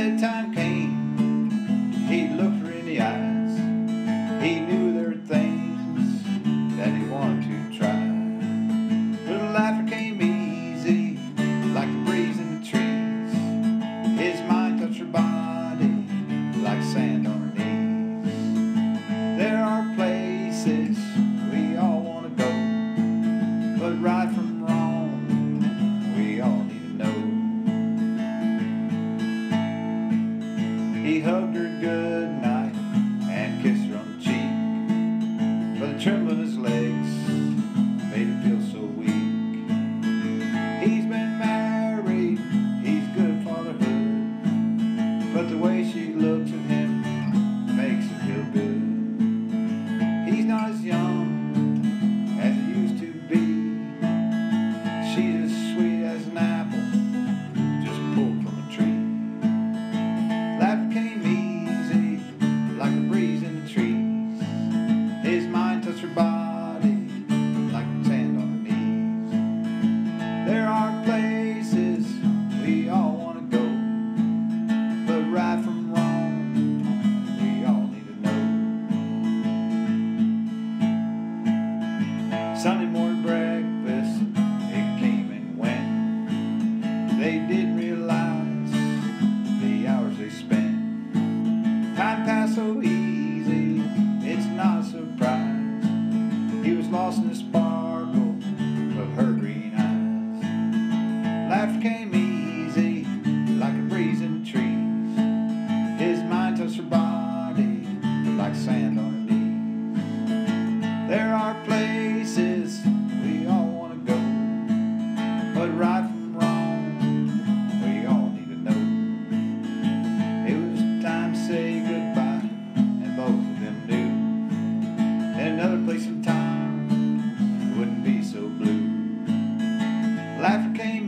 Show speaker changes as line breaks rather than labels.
bedtime came, he looked her in the eyes. He knew there were things that he wanted to try. Little laughter came easy, like the breeze in the trees. His mind touched her body, like sand on her knees. There are places we all want to go, but right from wrong, we all need to know. He hugged her good night and kissed her on the cheek, but the tremble in his legs made him feel so weak. He's been married, he's good at fatherhood, but the way she looks at him makes him feel good. He's not as young as he used to be. She's as sweet as an apple just pulled from a tree. Laughter came easy, like a breeze in the trees. His mind touched her body, like sand on her knees. There are places we all want to go, but right from wrong, we all need to know. Sunday morning breakfast, it came and went. They didn't realize the hours they spent. Time passed so easy, it's not a surprise. He was lost in the sparkle of her green eyes. Laughter came easy, like a breeze in the trees. His mind touched her body, like sand on her knees. There are places we all want to go, but right from wrong, we all need to know. It was time to say goodbye, and both of them knew that another place and time wouldn't be so blue. Laughter came